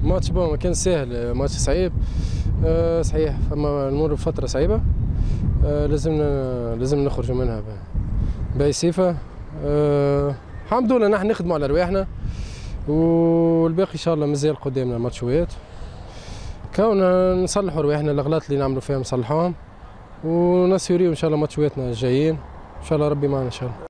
ماتش ما كان سهل، ماتش صعيب. صحيح فما نمر بفترة صعيبة. لازم نخرجوا منها بأي صفة. الحمد لله نحن نخدموا على رواحنا، والباقي ان شاء الله مازال قدامنا ماتشوات. كون نصلحوا رواحنا، الاغلاط اللي نعملوا فيها نصلحوهم، ونسيريو ان شاء الله ماتشواتنا الجايين ان شاء الله، ربي معنا ان شاء الله.